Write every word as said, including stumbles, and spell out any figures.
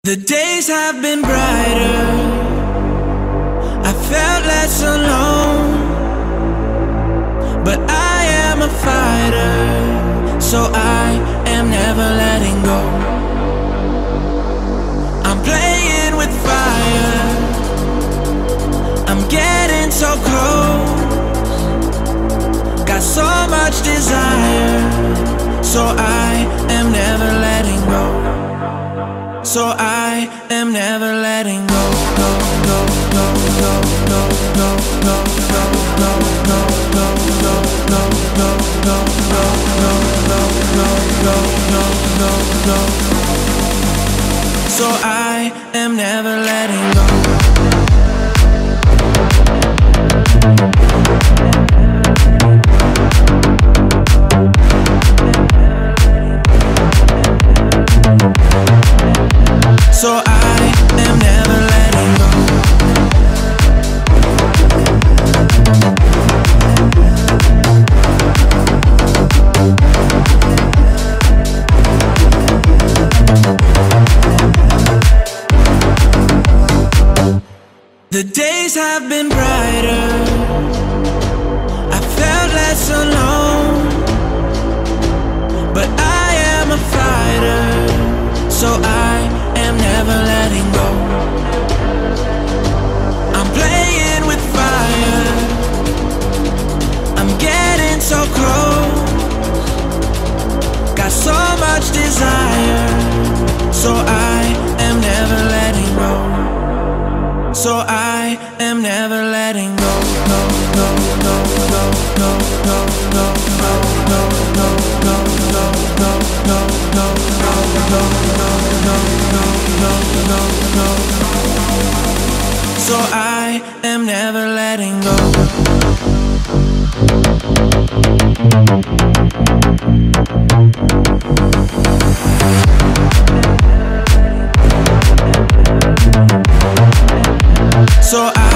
The days have been brighter, I felt less alone. But I am a fighter, so I am never letting go. I'm playing with fire, I'm getting so close. Got so much desire, so I am never letting go. So I am never letting go, go, go, go, go, go, go, go, go, go, go, go, go, go, go, go, go, go, go. So I am never letting go. So I am never letting go. The days have been brighter, I felt less alone. But I am a fighter, so I am never letting go. I'm playing with fire, I'm getting so close. Got so much desire, so I am never letting go. So I am never letting go, go, go, go, go, go, go, go, go, go, go, go, go, go, go, go, go, go, go. So I am never letting go. So I